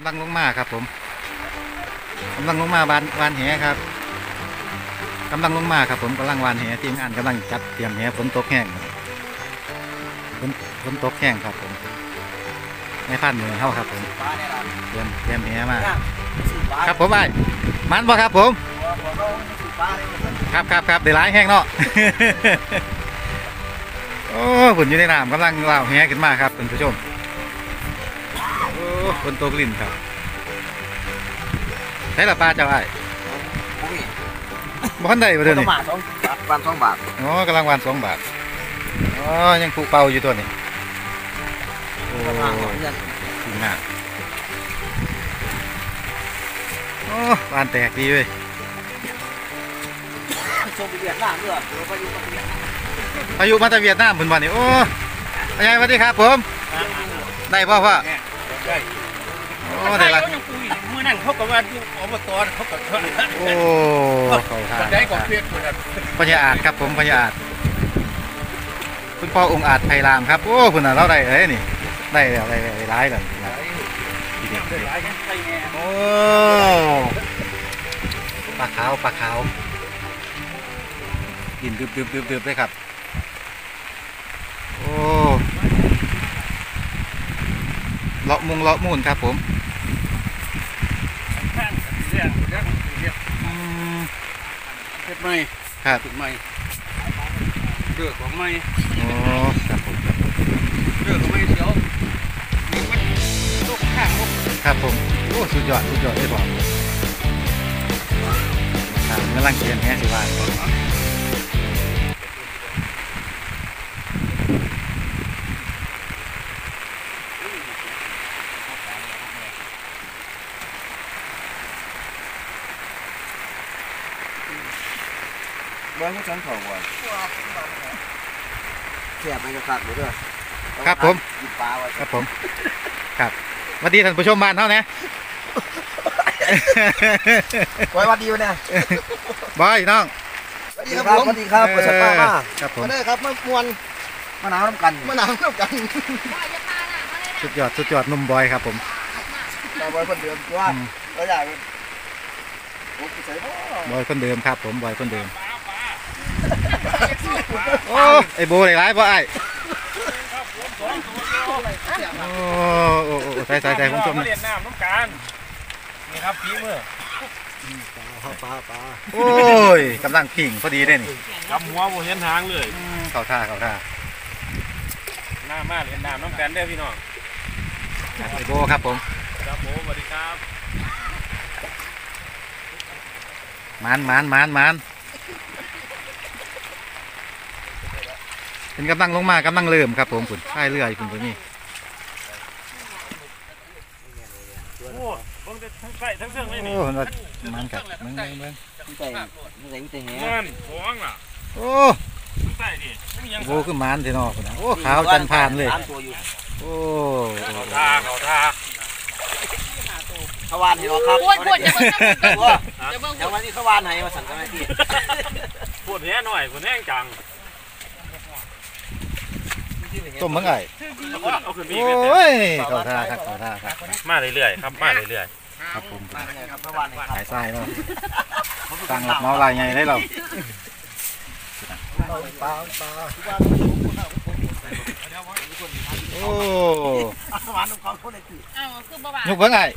ลังลงมาครับผมกำลังลงมาวานแหครับกำลังลงมาครับผมกำลังวานแหทีมงานกำลังจัดเตรียมแหฝนตกแห้งฝนตกแห้งครับผมในพันมือเข้าครับผมเตรียมแหมาครับผมไอ้มันบ่ครับผมครับเดี๋ยวร้ายแห้งเนาะ โอ้ฝนอยู่ในน้ำกำลังเล่าแหขึ้นมาครับท่านผู้ชมโอ้ฝนตกลิ่นครับใช้ละปลาเจ้าไอ้บ้านใดมาเดี๋ยวนี้วัน2 บาทอ๋อกำลังวัน2 บาทอ๋อยังผูกเป่าอยู่ตัวนี้โอ้ถึงหน้าโอ้บานแตกดีเว้ยชมเวียดนามด้วยพายุมาจากเวียดนามเพิ่นวันนี้โอ้ยายสวัสดีครับผมได้พ่อโอ้ได้ละเมื่อนั้นเขาก็ว่าอยู่อบตเขาก็โอ้เขาทานได้ของเพียรคนนั้นพญาอาจครับผมพญาอาจคุณพ่อองค์อาจไพรามครับโอ้คุณน่ะเราได้เลยนี่ได้แล้วได้ร้ายเลยโอ้ปลาขาวกินดึบเลยครับโอ้เลาะมูนครับผมเฮ็ดไม่ครับถึงไม่เลือกของไม่โอ้ครับผมเลือกของไม่เสียวมันลูกข้างลูกครับผมโอ้สุดยอดได้บอกกำลังเขียนแฮสิว่าบ้านก็ชั้น2ว่ะแซ่บมันก็คักอยู่ด้วยครับผมครับผมครับสวัสดีท่านผู้ชมบ้านเท่านี้ไว้วันดีวันนี้บายน้องสวัสดีครับเปิดสัปดาห์มาครับผมมาเลยครับมวนมะนาวน้ำกันสุดยอดนุ่มบอยครับผมบอยคนเดิมว่าเราอยากบอยคนเดิมครับผมบอยคนเดิมโอ้ไอโบไหนร้ายบ่ไอโอ้ใส่ผมชมเรียนน้ำน้ำการนี่ครับฝีมือปลาโอ้ยกำลังผิ่งพอดีได้นี่กำหัวโมเห็นทางเลยเขาท่าหน้ามาเรียนน้ำน้ำการได้พี่น้องไอโบครับผมครับผมสวัสดีครับมันเป็นกำลังลงมากำลังเริ่มครับผมคุณใช่เรื่อยคุณตัวนี้โอ้ผมจะทั้งใส่ทั้งเสื่องเลยนี่โอ้มันกับมึงใส่วิเตแหมันฟ้องล่ะโอ้ใส่ดิโบคือมันที่นอกนะโอ้ขาวจันผ่านเลยโอ้เขาท่าขวานเหรอครับปวดจะเบิ่งอย่างวันนี้ขวานไหนมาสั่งกันไหมพี่ปวดแห้หน่อยปวดแห้งจังต้มมังไงโอ้ยเขาท่าครับมาเรื่อยๆครับมาเรื่อยๆครับผมขายไส้เราตั้งหลับเมาลายไงได้เราโอ้ยุบเบิ้งไง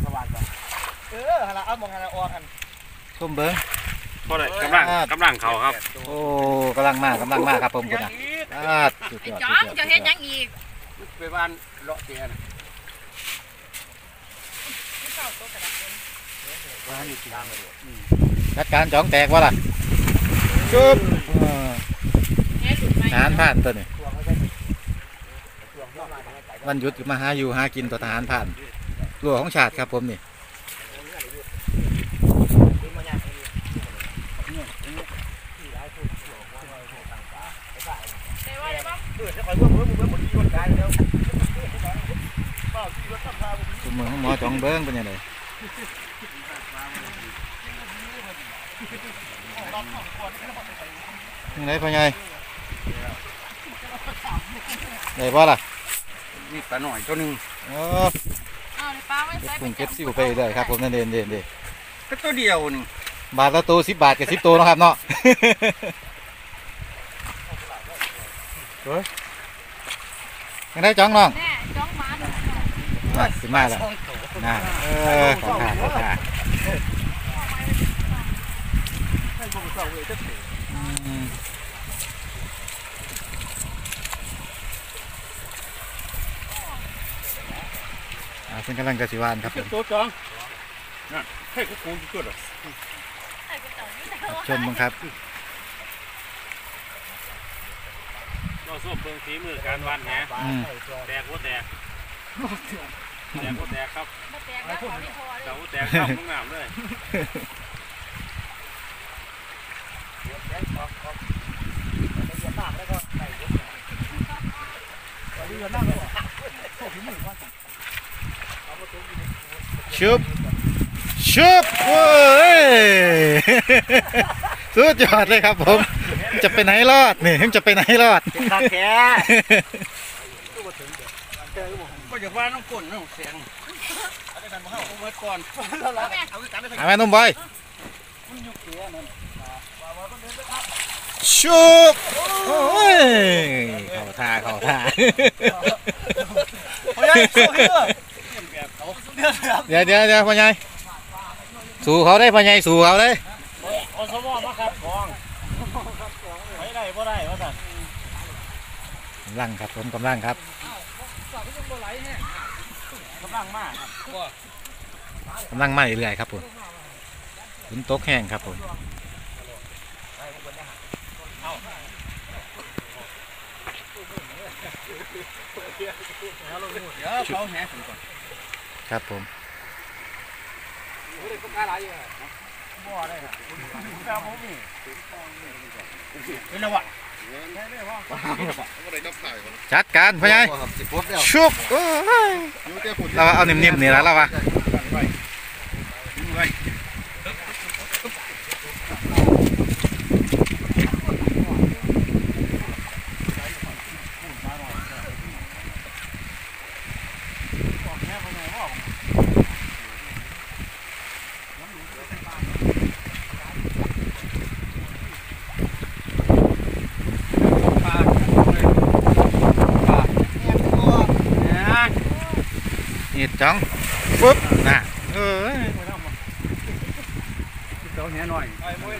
เอามองอะไรออกกันต้มเบิ้งพอเลยกำลังเขาครับโอ้กำลังมากครับผมคุณนะจ้องจะเฮ็ดยังอีกไปบ้านเลาะเตียนจัดการจ้องแตกวะล่ะจุ๊บทหารผ่านตัวนี้วันหยุดมาหาอยู่หากินต่อทหารผ่านหลวงของชาติครับผมนี่คุณมึงหมอจ้องเบิ้งเป็นยังไงยังไงพ่อใหญ่ได้ป่ะล่ะนี่ปลาหน่อยตัวนึงโอ้ในปลาไว้เก็บใส่กุ้งเก็บซิวไปเลยครับผมนั่นเด่นเด่นเด่นก็ตัวเดียวนี่บาทละตัว10 บาทกับ10 ตัวเนาะครับเนาะ ยังได้จ้องน้องแน่จ้องหมาหนูน่ะขึ้นมาแล้วน่ะของข้าของข้าอืมซึ่งกำลังกระสิวานครับผมตัวจองนั่นให้กูกูจุดอ่ะชมบ้างครับเราส้มเบิ่งฝีมือการวันแหอืมแตกหัวแตกแตกหัวแตกครับมาแตกแล้วขอที่พอแตกหัวแตกข้ามมึงน้ำเลยชุบชุบเว้ย สุดยอดเลยครับผมจะไปไหนรอดนี่จะไปไหนรอดเป็นตาแท้ก็อย่าว่าน้องก้นน้องเสียงเอาไว้ก่อนเอาแม่นุ่มบอยชุบโอ้ยเข้าท่าเข้าท่าเฮ้ยสู้เฮ้ยเดี๋ยวพ่อใหญ่สู่เขาได้พ่อใหญ่สู่เขาได้อสมอมาครับกองไม่ได้บ่ได้ว่าสั่นกำลังครับผมกำลังครับกำลังมากกำลังมาเรื่อยๆครับผมฝนตกแห้งครับผมเดี๋ยวเขาแหถึงก่อนครับผมบ่ได้ครับแต่ผมนี่เป็นแล้ววะจัดการพ่อใหญ่ชุบโอ้ยเราเอานิ่มๆนี่แล้วเราวะ นี่จ้องปุ๊บน่ะเอ้ยเจ้าแหหน่อย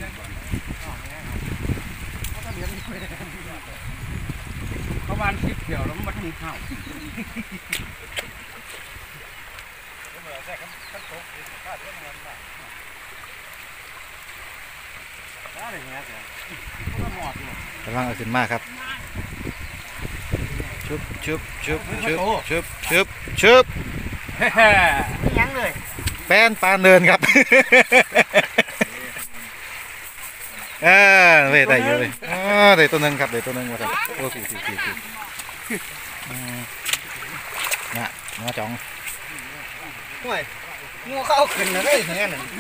ประมาณ10เที่ยวแล้วมันบ่ทันเข้าได้แหแท้ก็หมดอยู่กำลังเอาขึ้นมาครับชุบชุบชุบชุบชุบชุบชุบยังเลยแป้นปานเดินครับ เว้ยได้อยู่เลยได้ตัวหนึงครับได้ตัวหนึงมาครับโอ้สี่น่ะน้าจ้องห่วยงูเข้าขึ้นเลยแหนั่น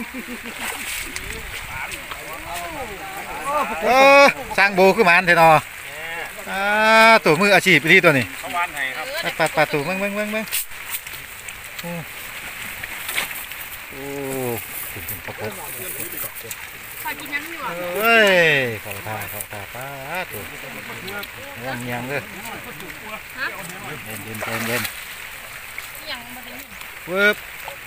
สร้างโบขึ้นมาอันเทนอตัวมืออาชีพไปที่ตัวนี้เขาวานให้ครับปัดตัวมึงโอ้ประกบพอกินยังอยู่เฮ้ยเข้าท่าป้าตัวยังเงียงเลยเย็นยังมาได้เวิบ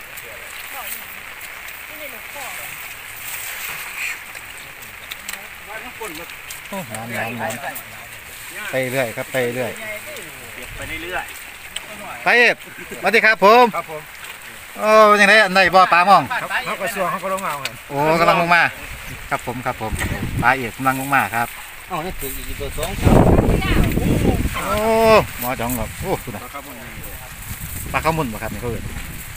โอ้น้ำไปเรื่อยครับไปเรื่อยไปเรื่อยไปเอฟสวัสดีครับผมครับผมโอ้ยังไงอันไหนบ่ปลามองเขากระทรวงเขาก็ลงมาครับโอ้กำลังลงมาครับผมปลาเอกกำลังลงมาครับอ๋อนี่ถืออีกตัวสองโอ้หมอจ้องครับโอ้คุณนะปลาข้าวมุนบ่ครับนี่เขาเอิ้น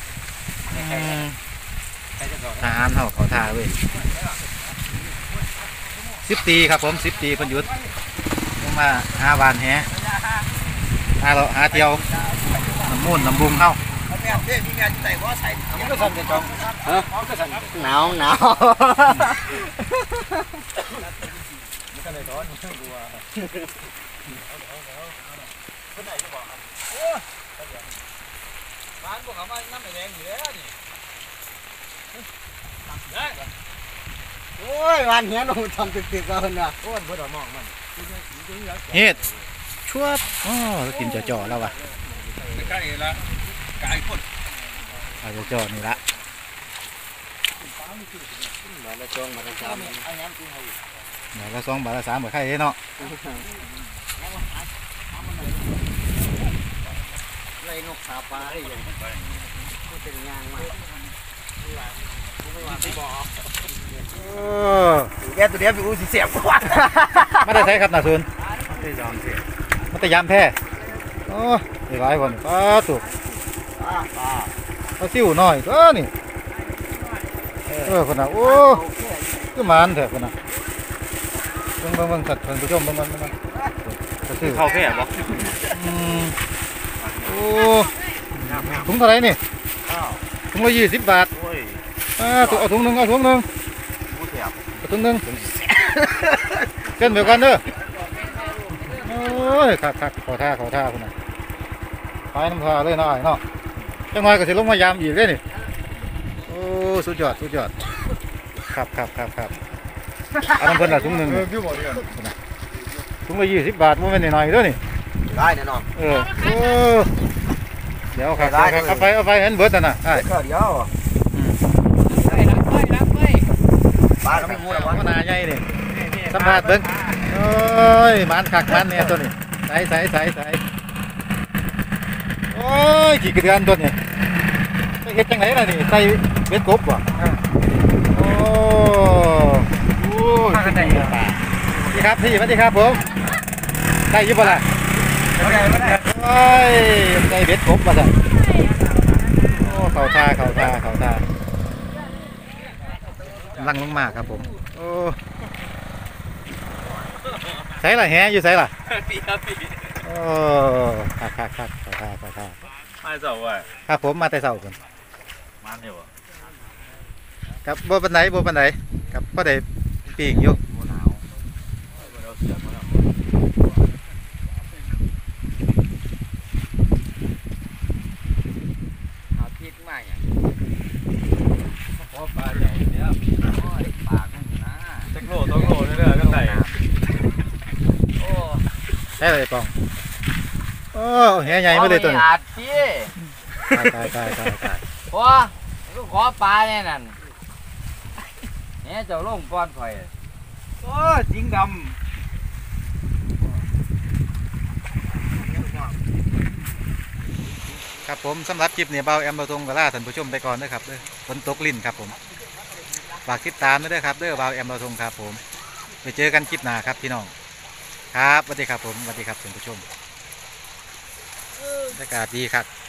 ทหารเขาท่าเว้ย10 ตีครับผม10 ตีเพิ่นหยุดลงมาหาวานแหหาเที่ยวน้ำมูนน้ำบุงเฮาก็สั่นจะจองฮะหนาวร้านพวกเขามาน้ำแดงอยู่แล้วนี่ได้โอ้ยวันเหี้ยน้องทำติดๆกันนะโอ้ยบ่ได้มองมันเฮ็ดชวบอ๋อกินจ่อๆแล้วว่ะใกล้ละกายคนเอาจ่อๆนี่ละมาละจองมาละจามเดี๋ยวละ2 บาทละ3 บาทใครเนาะไล่นกขาปลาได้ยังเป็นยางมาแกตัวเดียวไปอู้สิเสียบกว่ามาได้ใช้ครับนาซุนไม่ยอมเสียมาแต่ยามแพ้โอ้ยหลายคนป้าตุกปลาเอาซิ่วหน่อยก็นี่คนน่ะโอ้คือหมานเถอะคนน่ะเบิ่งสัตว์ท่านผู้ชมเบิ่งก็ซื้อเข้าแค่บ่โอ้ถุงเท่าไหร่นี่ถุงละ20 บาทโอ้ยเอาถุงหนึงผู้เสียบเอาถุงหนึงเกินเดียวกันเด้อโอ้ยคักขอท่าคนน่ะไปน้ำพาเลยเนาะเนาะจังหน่อยก็สิลงมายามอีกเด้นี่โอ้สุดยอดครับเอาน้ำเพิ่นละถุงหนึงถุงละ20 บาทบ่แม่นน้อยๆเด้อนี่ได้แน่นอนโอ้เดี๋ยวครับเอาไปเห็นเบิดน่ะไอ้ก็เดียวปลาเราไม่งูหรอกวะหัวหน้าใหญ่นี่สัมภาษณ์เบิ่งโอ้ยมันคักมันเนี่ยตัวนี้ใส่โอ้ยขี้กระเดือนตัวนี้ไปเฮ็ดจังไดล่ะนี่ใส่เบ็ดกบบ่โอ้ยสวัสดีครับพี่สวัสดีครับผมได้อยู่บ่ล่ะโอ้ยใส่เบ็ดกบบ่ซั่นโอ้เข้าท่ากำลังลงมาครับผมโอ้ใส่ละแหอยู่ใส่ละปีโอ้คักเข้าท่าไม่เจ้าว่ะครับผมมาแต่เช้าพุ่นมันเดียวครับบ่ปานใดครับพอได้ปิ้งอยู่หนาวเราเสียมาแล้วเอาพริกมาอย่างเพราะปลาใหญ่เนี่ยโอ้ยปากมันนะจักโล2 โลเรื่อยๆก็ได้โอ้ได้เลยปองโอ้แหใหญ่มาเลยตัวนี้อาดพี่ตายพอลูกขอปลาเนี่ยนั่นเนี่ยเจ้าลงป้อนข่อยโอ้จริงดครับผมสำหรับคลิปนี้เบาแอมเบาทงก็ลาท่านผู้ชมไปก่อนนะครับเด้อฝนตกลิ้นครับผมฝากติดตามด้วยเด้อครับเด้อเบาแอมเบาทงครับผมไปเจอกันคลิปหน้าครับพี่น้องครับสวัสดีครับผมสวัสดีครับท่านผู้ชมบรรยากาศดีครับ